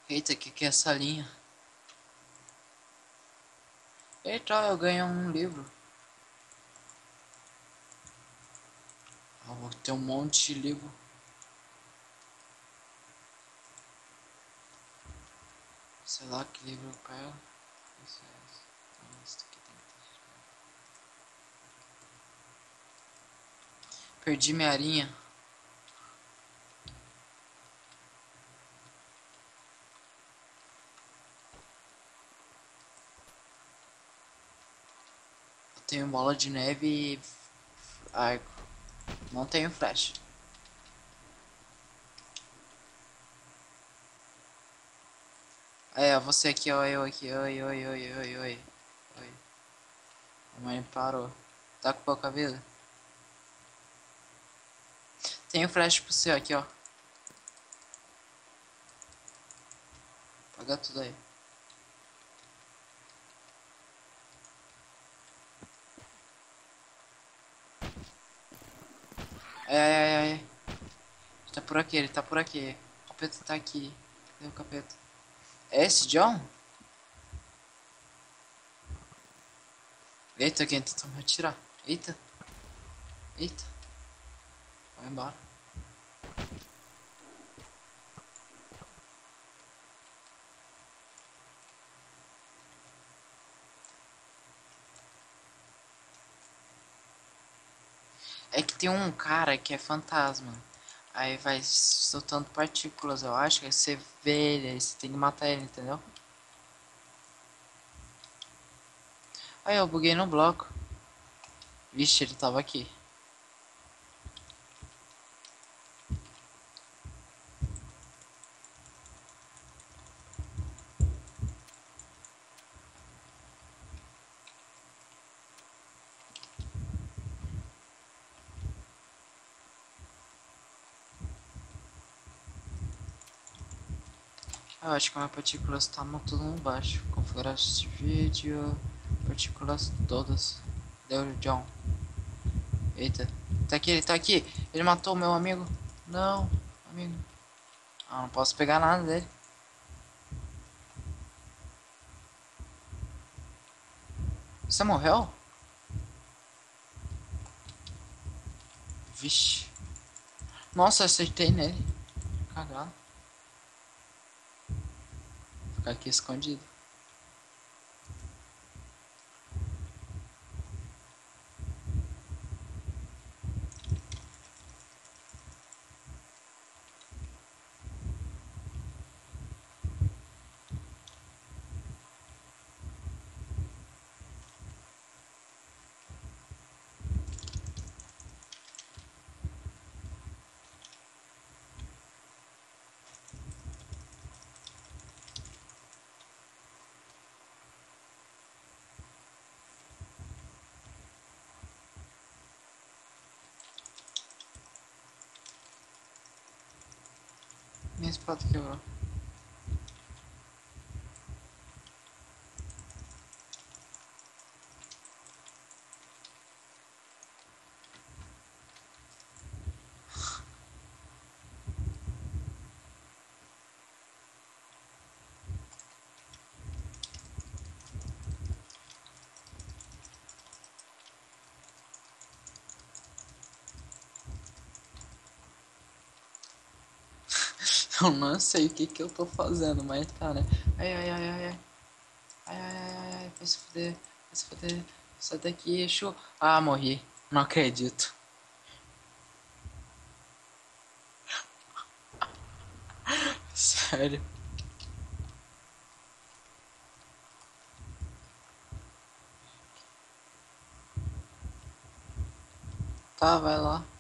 Eita, que é essa linha? Eita, eu ganhei um livro. Ah, vou ter um monte de livro. Sei lá que livro eu pego. Isso é esse. Não, esse aqui tem que ter. Perdi minha arinha. Eu tenho bola de neve e arco. Não tenho flash. É, você aqui, ó, eu aqui, oi, oi, oi, oi, oi. Oi. A mãe parou. Tá com pouca vida? Tenho flash pro seu aqui, ó. Paga tudo aí. Ai, ai, ai, ai. Ele tá por aqui, ele tá por aqui. O capeta tá aqui. Cadê o capeta? É esse John? Eita, quem tentou me atirar? Eita, eita. Vai embora. É que tem um cara que é fantasma. Aí vai soltando partículas, eu acho. Aí você vê ele, aí você tem que matar ele, entendeu? Aí eu buguei no bloco. Vixe, ele tava aqui. Eu acho que minhas partículas tá tudo no baixo. Configurar este vídeo. Partículas todas. Deu John. Eita. Tá aqui, ele tá aqui. Ele matou o meu amigo. Não, amigo. Ah, não posso pegar nada dele. Você morreu? Vixe. Nossa, acertei nele. Cagado. Ficar aqui escondido. Minha espada quebrou. Eu não sei o que que eu tô fazendo, mas tá, né? Ai, ai, ai, ai, ai. Ai, ai, ai, ai, ai. Vai se fuder. Vai se fuder. Sai daqui, Exu. Ah, morri. Não acredito. Sério. Tá, vai lá.